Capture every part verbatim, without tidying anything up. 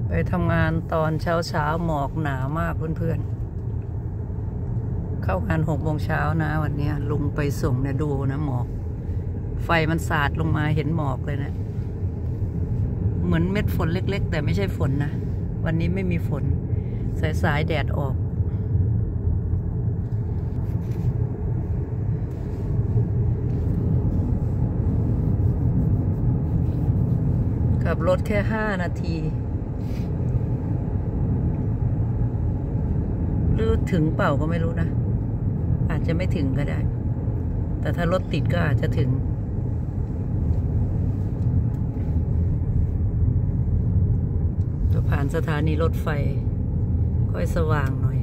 ไปทำงานตอนเช้าเช้าหมอกหนามากเพื่อนๆเข้างานหกโมงเช้านะวันนี้ลุงไปส่งเนี่ยดูนะหมอกไฟมันสาดลงมาเห็นหมอกเลยนะเหมือนเม็ดฝนเล็กๆแต่ไม่ใช่ฝนนะวันนี้ไม่มีฝนสายๆแดดออกขับรถแค่ห้านาทีหรือถึงเปล่าก็ไม่รู้นะอาจจะไม่ถึงก็ได้แต่ถ้ารถติดก็อาจจะถึงจะผ่านสถานีรถไฟค่อยสว่างหน่อย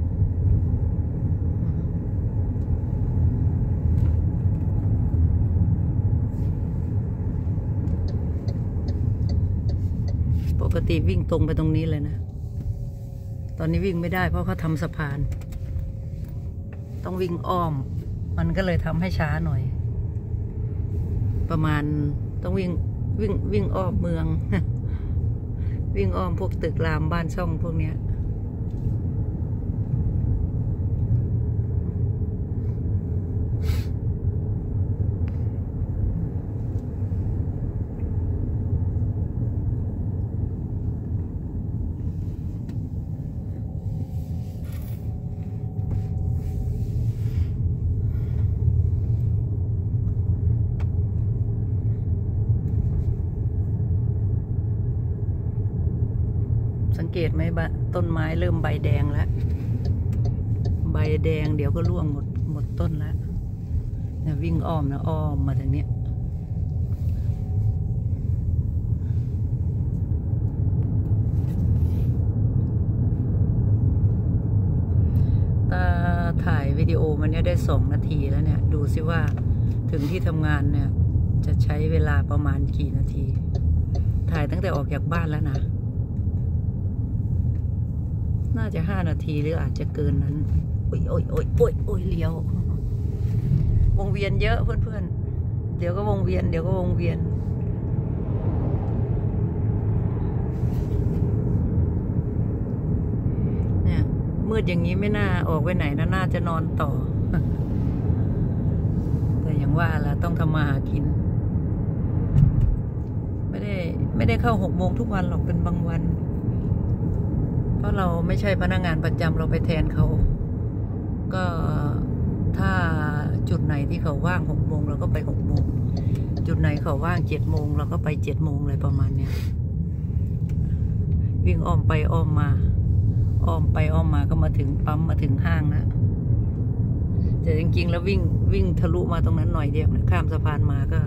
ปกติวิ่งตรงไปตรงนี้เลยนะตอนนี้วิ่งไม่ได้เพราะเขาทำสะพานต้องวิ่งอ้อมมันก็เลยทำให้ช้าหน่อยประมาณต้องวิ่งวิ่งวิ่งอ้อมเมือง วิ่งอ้อมพวกตึกรามบ้านช่องพวกเนี้ยสังเกตไหมบะต้นไม้เริ่มใบแดงแล้วใบแดงเดี๋ยวก็ร่วงหมดหมดต้นแล้วเนี่ยวิ่งอ้อมนะอ้อมมาทางเนี้ยตาถ่ายวิดีโอมันเนี่ยได้สองนาทีแล้วเนี่ยดูซิว่าถึงที่ทำงานเนี่ยจะใช้เวลาประมาณกี่นาทีถ่ายตั้งแต่ออกจากบ้านแล้วนะน่าจะห้านาทีหรืออาจจะเกินนั้นโอ้ยโอ้ยโอ้ยโอ้ยโอ้ยเลี้ยววงเวียนเยอะเพื่อนๆเดี๋ยวก็วงเวียนเดี๋ยวก็วงเวียนเนี่ยมืดอย่างนี้ไม่น่าออกไปไหนนะน่าจะนอนต่อ แต่อย่างว่าละต้องทำมาหากินไม่ได้ไม่ได้เข้าหกโมงทุกวันหรอกเป็นบางวันเพราะเราไม่ใช่พนักงานประจำเราไปแทนเขาก็ถ้าจุดไหนที่เขาว่างหกโมงเราก็ไปหกโมงจุดไหนเขาว่างเจ็ดโมงเราก็ไปเจ็ดโมงอะไรประมาณเนี้ยวิ่งอ้อมไปอ้อมมาอ้อมไปอ้อมมาก็มาถึงปั๊มมาถึงห้างนะแต่จริงๆแล้ววิ่งวิ่งทะลุมาตรงนั้นหน่อยเดียวนะข้ามสะพานมาก็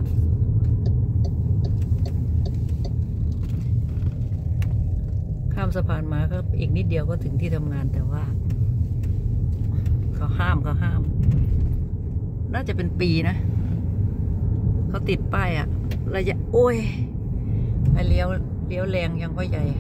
ข้ามสะพานมาก็อีกนิดเดียวก็ถึงที่ทำงานแต่ว่าเขาห้ามเขาห้ามน่าจะเป็นปีนะเขาติดป้ายอะระยะโอ้ยไปเลี้ยวเลี้ยวแรงยังก็ใหญ่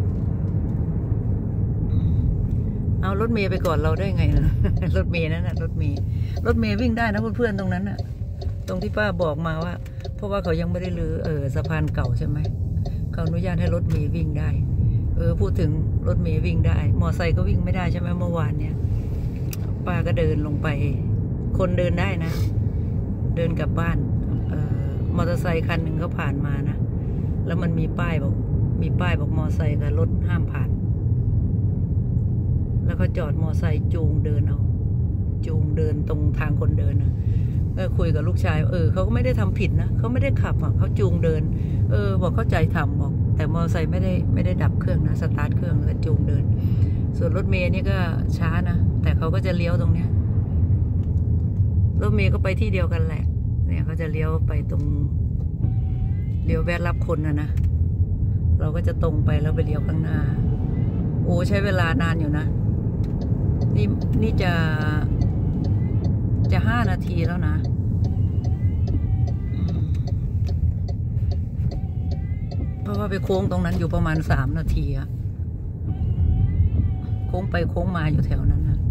เอารถเมย์ไปก่อนเราได้ไงนะ รถเมย์นั่นนะรถเมย์รถเมย์วิ่งได้นะเพื่อนๆตรงนั้นนะตรงที่ป้าบอกมาว่าเพราะว่าเขายังไม่ได้รื้อเออสะพานเก่าใช่ไหมเขาอนุญาตให้รถเมย์วิ่งได้เออพูดถึงรถเมย์วิ่งได้มอไซค์ก็วิ่งไม่ได้ใช่ไหมเมื่อวานเนี่ยป้าก็เดินลงไปคนเดินได้นะเดินกลับบ้านเอ่อมอเตอร์ไซค์คันหนึ่งเขาผ่านมานะแล้วมันมีป้ายบอกมีป้ายบอกมอไซค์กับรถห้ามผ่านแล้วก็จอดมอไซค์จูงเดินเอาจูงเดินตรงทางคนเดินนะก็คุยกับลูกชายเออเขาก็ไม่ได้ทำผิดนะเขาไม่ได้ขับอ่ะเขาจูงเดินเออบอกเข้าใจทำบอกแต่มอเตอร์ไซค์ไม่ได้ไม่ได้ดับเครื่องนะสตาร์ทเครื่องแล้วจูงเดินส่วนรถเมย์นี่ก็ช้านะแต่เขาก็จะเลี้ยวตรงเนี้ยรถเมย์ก็ไปที่เดียวกันแหละเนี่ยเขาจะเลี้ยวไปตรงเลี้ยวแวะรับคนนะนะเราก็จะตรงไปแล้วไปเลี้ยวข้างหน้าโอ้ใช้เวลานานอยู่นะนี่นี่จะจะห้านาทีแล้วนะเพราะว่าไปโค้งตรงนั้นอยู่ประมาณสามนาทีอะโค้งไปโค้งมาอยู่แถวนั้นนะ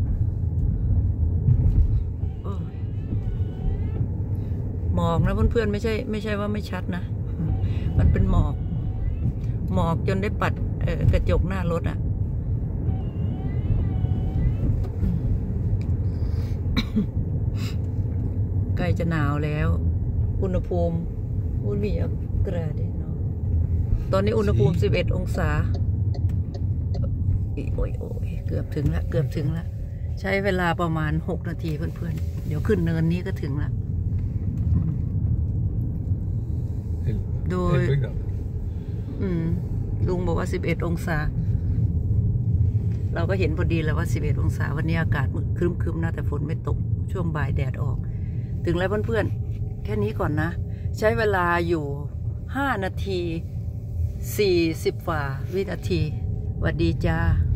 หมอกนะเพื่อนๆไม่ใช่ไม่ใช่ว่าไม่ชัดนะมันเป็นหมอกหมอกจนได้ปัดเอ่อกระจกหน้ารถอ่ะ ใกล้จะหนาวแล้ว อุณหภูมิอุณหภูมิกระเดเนาะตอนนี้อุณหภูมิสิบเอ็ดองศาโอ้ยโอ้ยเกือบถึงละเกือบถึงละใช้เวลาประมาณหกนาทีเพื่อนๆเดี๋ยวขึ้นเนินนี้ก็ถึงละโดยอืมลุงบอกว่าสิบเอ็ดองศาเราก็เห็นพอดีแล้วว่าสิบเอ็ดองศาวันนี้อากาศครึ้มๆนะแต่ฝนไม่ตกช่วงบ่ายแดดออกถึงแล้วเพื่อนๆแค่นี้ก่อนนะใช้เวลาอยู่ห้านาทีสี่สิบฝ่าวินาทีสวัสดีจ้า